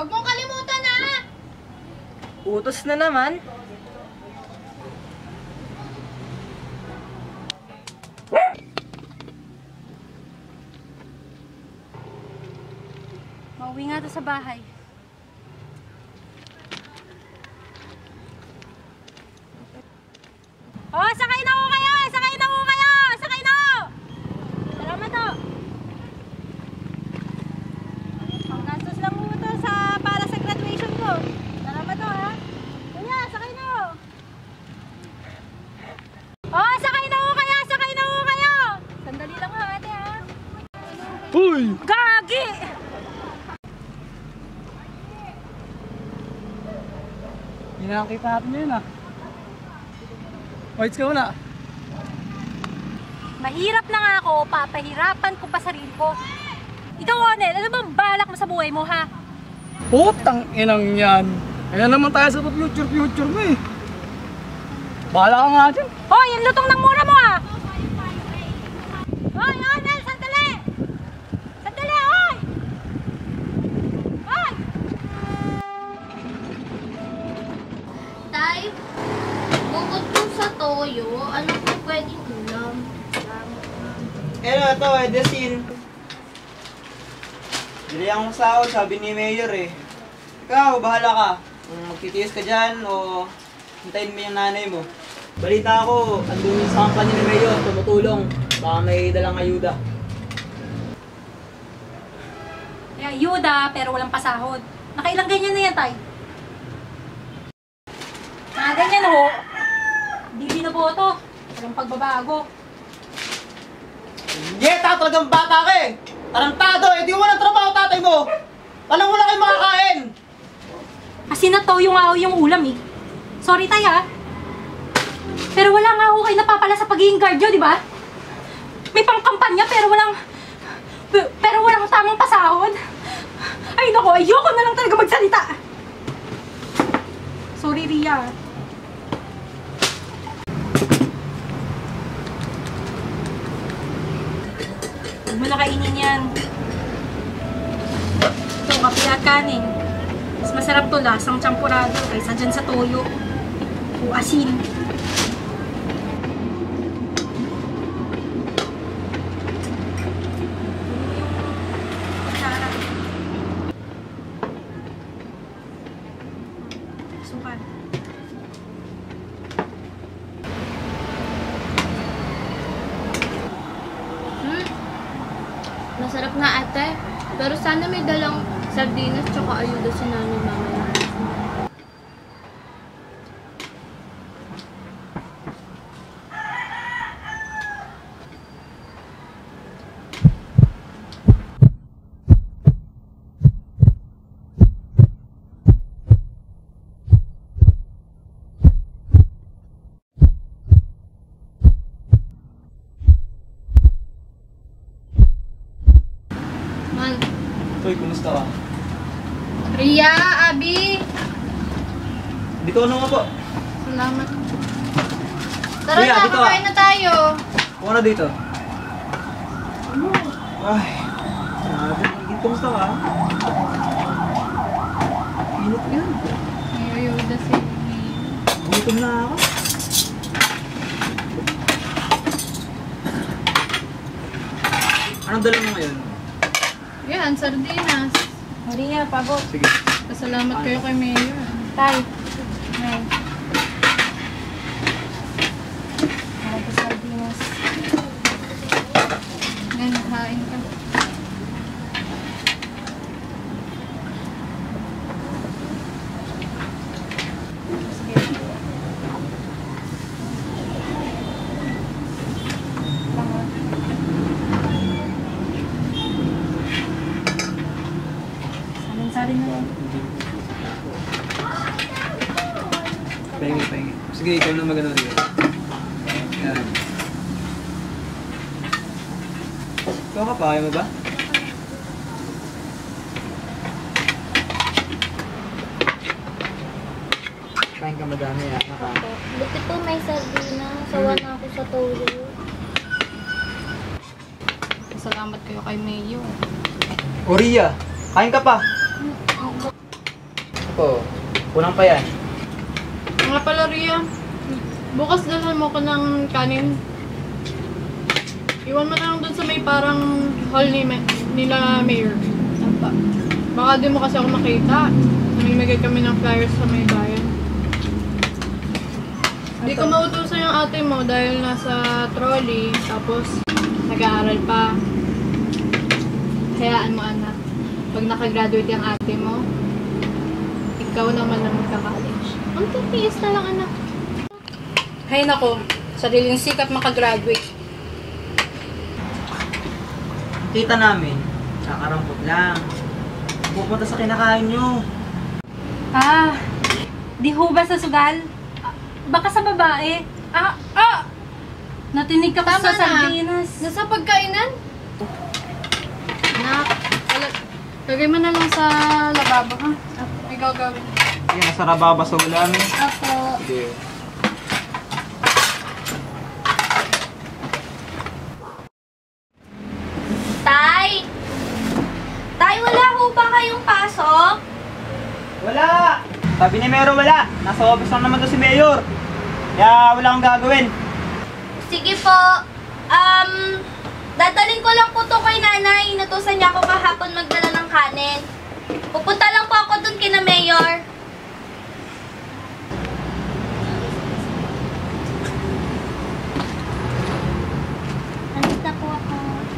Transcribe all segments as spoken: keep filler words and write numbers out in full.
Huwag mong kalimutan na! Utos na naman. Mauwi nga to sa bahay. Oh, sakay na ho kayo! Sakay na ho kayo! Sakay na ho! Salamat ho! Ang gastos lang ho to sa, para sa graduation ko. Salamat ho ha! Kuya, sakay na ho! Oh, sakay na ho kayo! Sakay na ho kayo! Sandali lang ho ate ha! Uy! Gagi! Hinakita natin yun ah. Whites ka muna. Mahirap na nga ako, papahirapan ko pa sarili ko. Ikaw, Onel, ano bang balak mo sa buhay mo, ha? Putang inang yan. Ayan naman tayo sa future-future mo eh. Bahala ka nga dyan. Hoy, yung lutong ng mura mo, ha? Hoy, Onel, sandali! Sandali, hoy! Hoy! Tay, bukod po sa toyo, ano po pwedeng ulam? Ano ito, Edesin. Bili akong sahod, sabi ni Mayor eh. Ikaw, bahala ka. Kung magtitiis ka dyan o hintayin mo yung nanay mo. Balita ako, andun sa kampanya ni Mayor, tumutulong. Baka may dalang ayuda. Kaya ayuda, pero walang pasahod. Nakailang ganyan na yan, tay? Mga ganyan, ho. Hindi binoboto. Walang pagbabago. Yeta, talagang bata ka eh! Tarantado, eh di mo ng trabaho tatay mo! Alam mo na kayo makakain! Kasi natoyo nga ho yung ulam, eh. Sorry, tay, ha? Pero wala nga ho kayo napapala sa pagiging guardio, di ba? May pangkampanya, pero walang... Pero walang tamang pasahod. Ay, naku, ayoko na lang talaga magsalita. Sorry, Ria. Huwag mo na kainin yan. Ito, kape at kanin. Mas masarap to, lasang champurado kaysa dyan sa toyo o asin. Sukan. Hmm, masarap nga ate. Pero sana may dalang sardinas tsaka ayuda si nanay mamaya. Man, Uy, kumusta ka? Ria, Abi! Dito ka naman po. Salamat. Tara Ria, na, dito kakain ka. na tayo. Kuha na dito. Ay, sabi, higit kumusta ka? Init yan. May ayuda si Gutom na ako. Anong dala mo ngayon? Yan, sardinas. Maria, pagod. Sige. Pasalamat kayo kay Mayor. Tay. Ay. Ako sa sardinas. Yan, kain ka. Sige. Langot. Salin-salin na lang. Pahingi, pahingi. Sige, ikaw na magano rin. Yan. Ikaw ka pa, ayaw mo ba? Kain ka madami ah. Naka. Buti po may sardinas. Sawa na ako sa toyo. Salamat kayo kay Mayor. Oria, kain ka pa. ko. Kulang pa yan. Nga pala, Ria. Bukas dalhan mo ko ng kanin. Iwan mo na lang dun sa may parang hall ni Ma- nila Mayor. Apa. Baka di mo kasi ako makita. Namimigay kami ng flyers sa may bayan. Hindi ko mautusan yung ate mo dahil nasa trolley. Tapos, nag-aaral pa. Hayaan mo, anak. Pag nakagraduate yung ate mo, ikaw naman na magka-college. Ang titiis na lang, anak. Hay nako, sariling sikap makagraduate. Kita namin, kakarampot lang. Pupunta sa kinakain nyo. Ah, di ho ba sa sugal? Ah, baka sa babae. Ah, ah! Natinig ka pa Tama sa na. sardinas. Nasa pagkainan? Anak, wala- lagay mo na lang sa lababo, ha? Ikaw gawin. Yan, nasa rababa sa ulam. Apo. Sige. Tay! Tay, wala ho ba kayong pasok? Wala! Sabi ni Mayor wala. Nasa office lang naman to si Mayor. Kaya wala akong gagawin. Sige po. Um, dadalhin ko lang po to kay nanay. Inutusan niya ako kahapon magdala ng kanin. Pupunta lang po ako dun kina Mayor. Alis na po ako.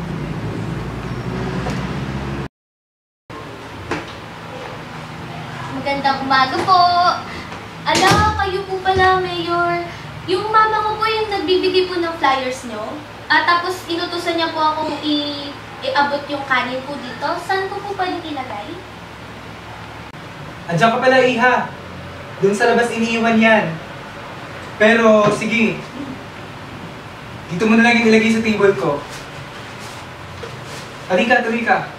Magandang umaga po. Ala, kayo po pala, Mayor. Yung mama ko po yung nagbibigay po ng flyers nyo. At tapos inutusan niya po akong i- iabot yung kanin po dito. Saan ko po pwedeng ilagay? Andiyan ka pala, Iha. Doon sa labas iniiwan yan. Pero, sige. Dito mo na lang ilagay sa table ko. Halika, tuloy ka.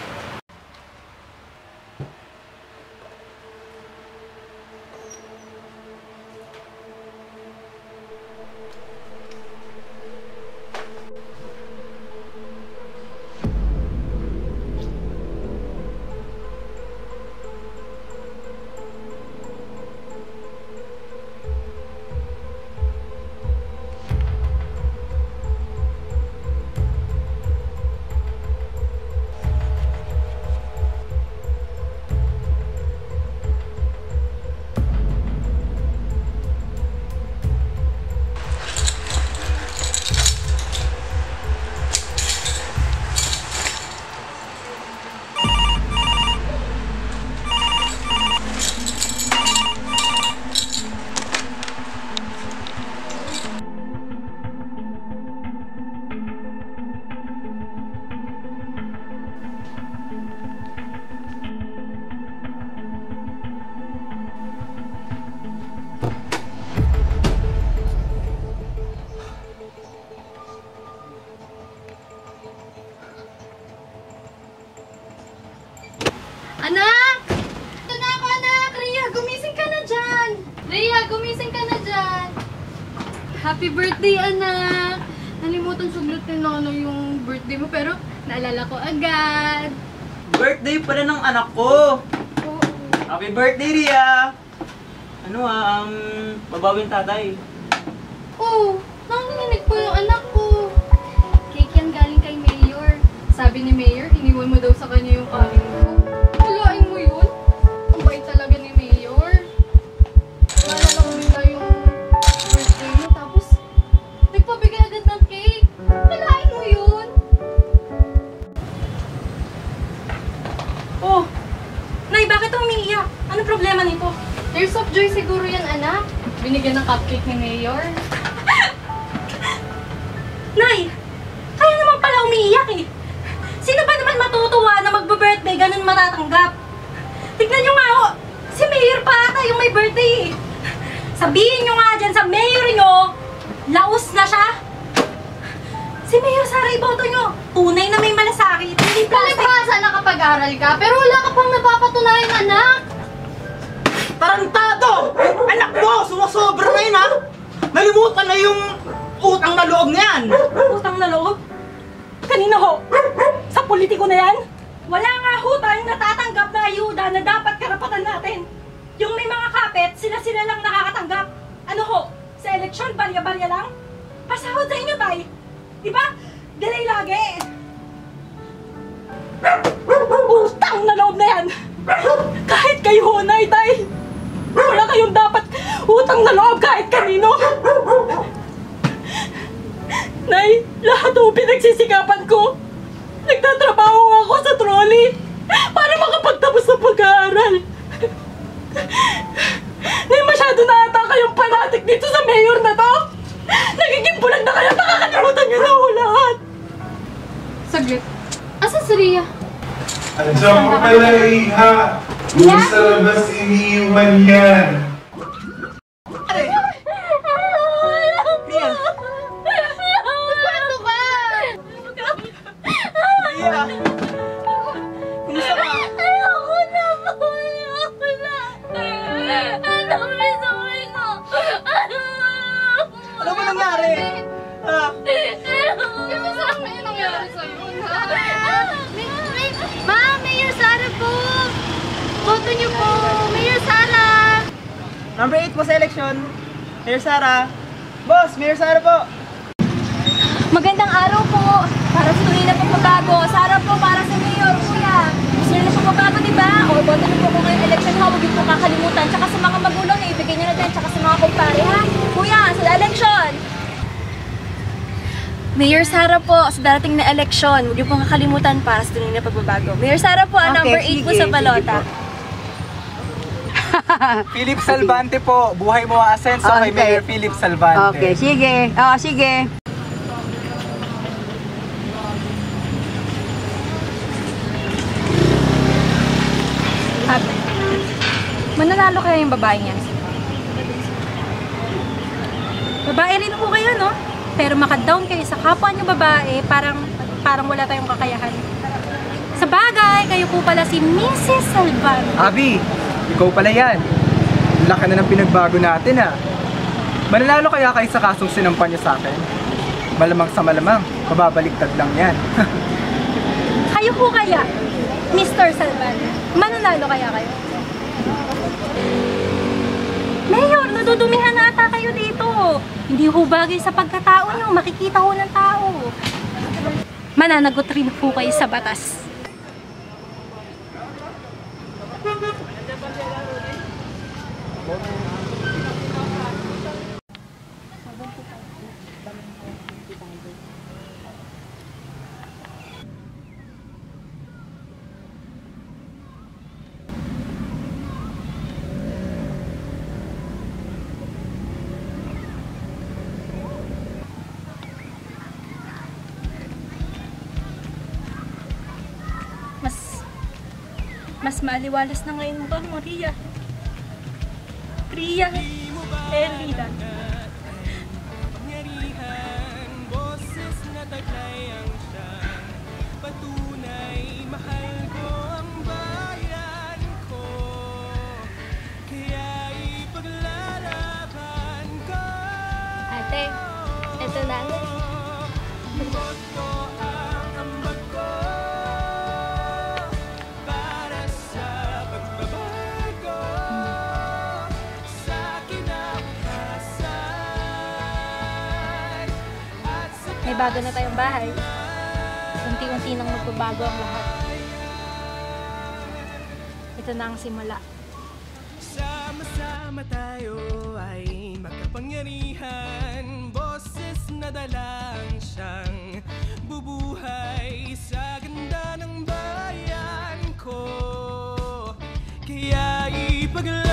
Anak! Ito na ako, anak! Rhea, gumising ka na dyan! Rhea, gumising ka na dyan! Happy birthday, anak! Nalimutan suglutin na ano yung birthday mo, pero naalala ko agad. Birthday pala ng anak ko. Oo. Happy birthday, Ria! Ano ah, um, babawin tatay. Oh, nanginginig po yung anak ko. Cake yan galing kay Mayor. Sabi ni Mayor, iniwan mo daw sa kanya yung kanin mo. Hulain mo yun? Ang bait talaga ni Mayor. Naalala ko bigla yung birthday mo, tapos nagpabigay agad ng cake. Hulain mo yun? Oh, Nay, bakit umiiyak? Ano problema nito? Tears of joy siguro yan, anak. Binigyan ng cupcake ni Mayor. Nay, kaya naman pala umiiyak eh. Sino ba naman matutuwa na magbe-birthday ganun matatanggap? Tignan nyo nga ho, si Mayor pa ata yung may birthday eh. Sabihin nyo nga dyan sa Mayor nyo, laos na siya. Si Mayor Sara, iboto nyo. Tunay na may malasakit, hindi plastic. Palibhasa nakapag-aral ka, pero wala ka pang napapatunayan, anak. Tarantado! Anak mo! Sumasobra na yun ha! Nalimutan na yung utang na loob na yan! Utang na loob? Kanina ho? Sa politiko na yan? Wala nga ho tayong natatanggap na ayuda na dapat karapatan natin. Bakit sila-sila lang nakakatanggap? Ano ho? Sa eleksyon, barya-barya lang? Pasahod sa inyo, tay! Di ba? Delay lagi! Utang na loob na yan! Kahit kayo, Nay, tay! Wala kayong dapat utang na loob kahit kanino! Nay, lahat ho pinagsisikapan ko! Nagtatrabaho ako sa trolley para makapagtapos ng pag-aaral! Nay, masyado na ata kayong panatik dito sa mayor na to! Nagiging bulag na kaya nakakalimutan niyo na ho lahat! Saglit. Asa si Rhea? Andiyan ka pala, Iha. Doon sa labas iniiwan yan. Kwento ka! Ria! Kumusta ka? Ayoko na po! Ayoko na! Ano may sorry ko? Ano ba nangyari? Ha? Kasi sa akin yung nangyari sa'yo, ha? Ma, Mayor Sara po! Boto niyo po! Mayor Sara! Number eight po sa eleksyon. Mayor Sara. Boss, Mayor Sara po. Magandang araw po! Para sa tuloy na pagbabago. Sara po para sa mayor, kuya. Gusto nyo na pagbabago, di ba? O, boto na po kung ngayong election ha. Huwag yun po kakalimutan. Tsaka sa mga magulang, ibigay nyo na din. Tsaka sa mga kumpare, ha? Kuya, sa election! Mayor Sara po, sa darating na eleksyon, huwag niyo pong kakalimutan para sa tuloy na pagbabago. Mayor Sara po, ang number eight po sa balota. Philip Salvante po. Buhay mo asenso kay Mayor Philip Salvante. Okay, sige. Oo, sige. Mananalo kaya yung babae niyan? Babae rin po kayo, no? Pero maka-down kayo sa kapwa niyo babae, parang parang wala tayong kakayahan. Sa bagay, kayo po pala si Missus Salvan. Abby, ikaw pala yan. Laki na ng pinagbago natin ha. Mananalo kaya kayo sa kasong sinampan niyo sa akin? Malamang sa malamang, mababaliktad lang yan. Kayo po kaya, Mister Salvan, mananalo kaya kayo? Mayor, nadudumihan na ata kayo dito. Hindi ho bagay sa pagkatao nyo, makikita ho ng tao. Mananagot rin po kayo sa batas. Mas, mas maaliwalas na ngayon ba, Maria? Ria, Elida. Ate, eto na. May bago na tayong bahay. Unti-unti nang magbabago ang lahat. Ito na ang simula. Sama-sama tayo ay makapangyarihan. Boses na dalang siyang bubuhay sa ganda ng bayan ko. Kaya ipaglaban